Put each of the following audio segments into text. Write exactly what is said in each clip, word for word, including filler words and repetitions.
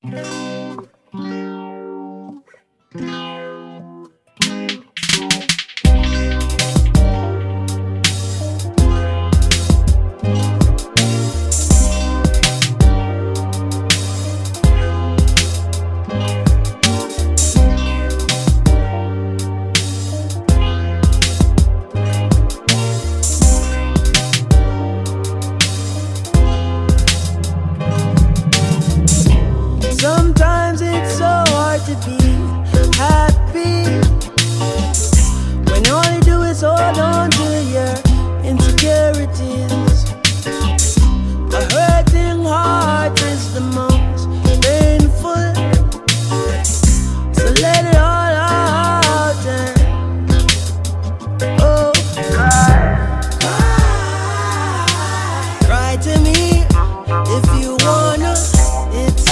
Sometimes it's so hard to be happy when all you do is hold on to your insecurities. A hurting heart is the most painful, so let it all out and oh, cry, cry, cry to me if you wanna. It's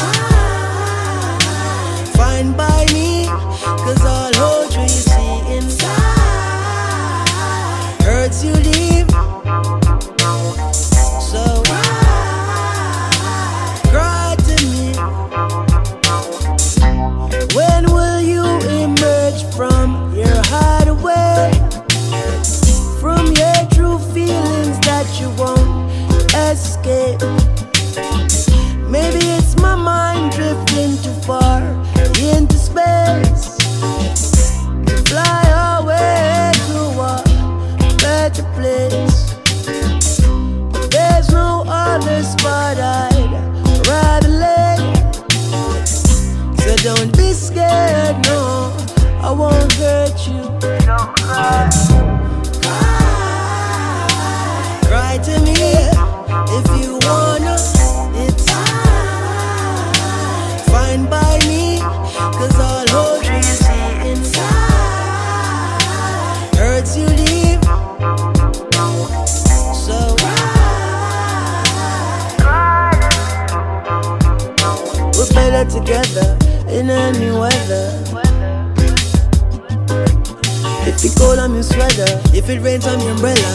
fine by me, cause all hold you see inside hurts you deep. So cry to me. When will you emerge from your hideaway, from your true feelings that you won't escape? Maybe it's my mind drifting too far into space, fly away to a better place. But there's no other spot I'd rather lay. So don't be scared, no, I won't hurt you. Don't cry, cry, cry to me if you wanna. It's fine by me, cause all hope you see inside hurts you deep. So we're better together in any weather. If it's cold, I'm your sweater. If it rains, I'm your umbrella.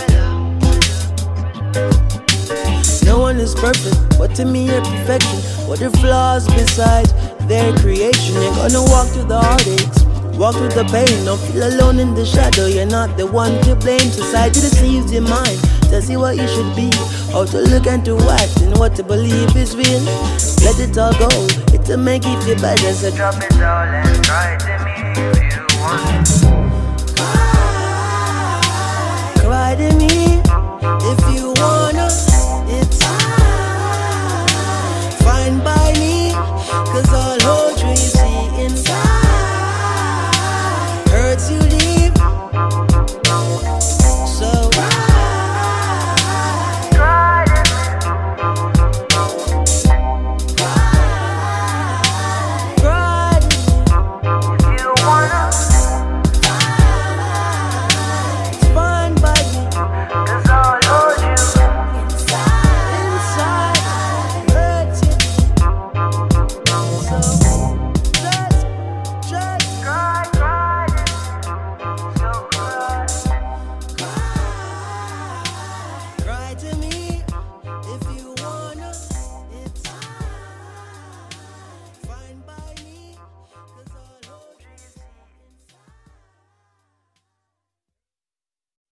No one is perfect, but to me you're perfection. What are flaws besides their creation? You're gonna walk through the heartaches, walk through the pain. Don't feel alone in the shadow, you're not the one to blame. Society deceives your mind, tells you what you should be, how to look and to act, and what to believe is real. Let it all go, it'll make you feel better. So drop it all and cry to me if you want. Cry, cry to me if you wanna.